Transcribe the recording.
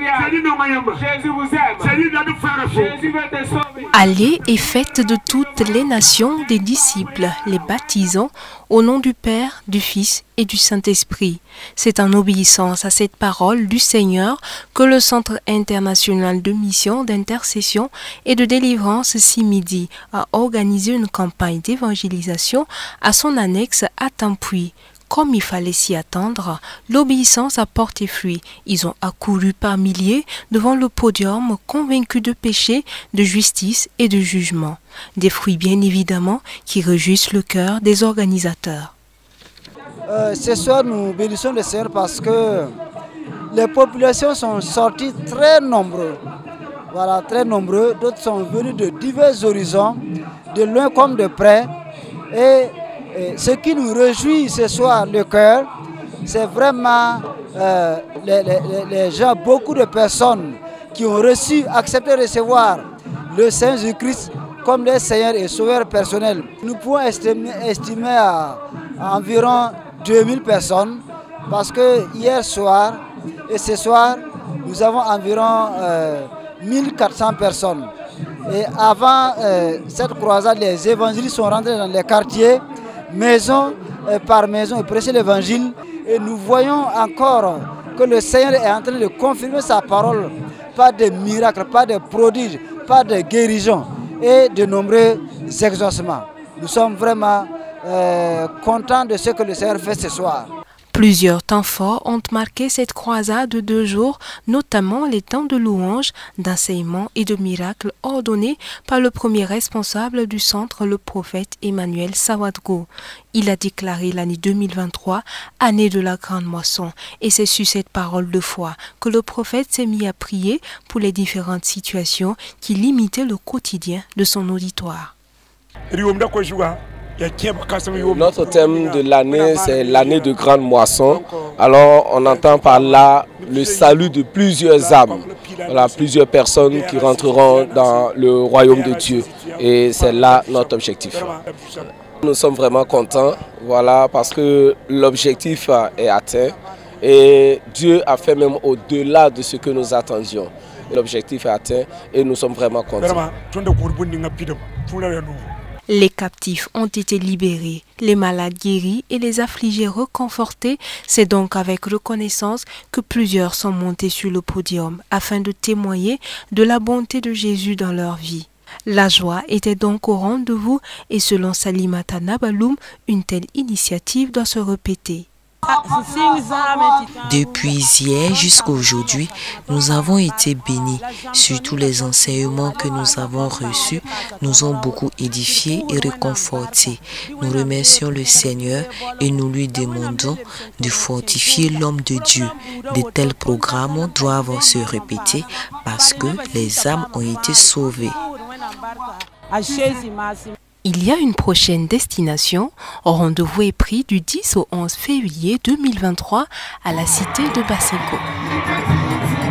Jésus vous aime. Jésus veut te sauver. Allez et faites de toutes les nations des disciples, les baptisant au nom du Père, du Fils et du Saint-Esprit. C'est en obéissance à cette parole du Seigneur que le Centre international de mission, d'intercession et de délivrance CIMIDI a organisé une campagne d'évangélisation à son annexe à Tampuy. Comme il fallait s'y attendre, l'obéissance a porté fruit. Ils ont accouru par milliers devant le podium, convaincus de péché, de justice et de jugement. Des fruits bien évidemment qui réjouissent le cœur des organisateurs. Ce soir, nous bénissons le Seigneur parce que les populations sont sorties très nombreuses. Voilà, très nombreux. D'autres sont venus de divers horizons, de loin comme de près. Et ce qui nous réjouit ce soir, le cœur, c'est vraiment les gens, beaucoup de personnes qui ont reçu, accepté de recevoir le Seigneur Jésus-Christ comme leur Seigneur et Sauveur personnel. Nous pouvons estimer à environ 2000 personnes parce que hier soir et ce soir, nous avons environ 1400 personnes. Et avant cette croisade, les évangélistes sont rentrés dans les quartiers, maison par maison, et prêcher l'évangile. Et nous voyons encore que le Seigneur est en train de confirmer sa parole, pas de miracles, pas de prodiges, pas de guérisons et de nombreux exaucements. Nous sommes vraiment contents de ce que le Seigneur fait ce soir. Plusieurs temps forts ont marqué cette croisade de 2 jours, notamment les temps de louanges, d'enseignements et de miracles ordonnés par le premier responsable du centre, le prophète Emmanuel Sawadgo. Il a déclaré l'année 2023, année de la grande moisson, et c'est sur cette parole de foi que le prophète s'est mis à prier pour les différentes situations qui limitaient le quotidien de son auditoire. Notre thème de l'année, c'est l'année de grande moisson. Alors, on entend par là le salut de plusieurs âmes. Voilà, plusieurs personnes qui rentreront dans le royaume de Dieu. Et c'est là notre objectif. Nous sommes vraiment contents, voilà, parce que l'objectif est atteint. Et Dieu a fait même au-delà de ce que nous attendions. L'objectif est atteint et nous sommes vraiment contents. Les captifs ont été libérés, les malades guéris et les affligés reconfortés. C'est donc avec reconnaissance que plusieurs sont montés sur le podium afin de témoigner de la bonté de Jésus dans leur vie. La joie était donc au rendez-vous et selon Salimata Nabaloum, une telle initiative doit se répéter. Depuis hier jusqu'à aujourd'hui, nous avons été bénis. Surtout les enseignements que nous avons reçus nous ont beaucoup édifiés et réconfortés. Nous remercions le Seigneur et nous lui demandons de fortifier l'homme de Dieu. De tels programmes doivent se répéter parce que les âmes ont été sauvées. Il y a une prochaine destination. Rendez-vous est pris du 10 au 11 février 2023 à la cité de Basseko.